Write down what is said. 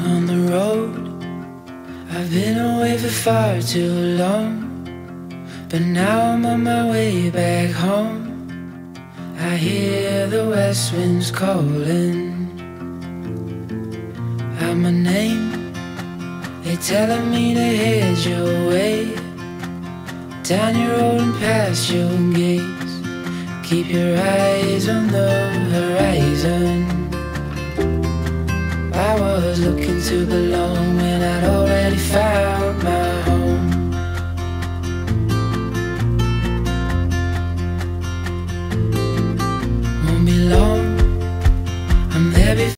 on the road. I've been away for far too long, but now I'm on my way back home. I hear the west winds calling out my name. They're telling me to head your way, down your road and past your gates. Keep your eyes on the horizon. I was looking to belong when I'd already found my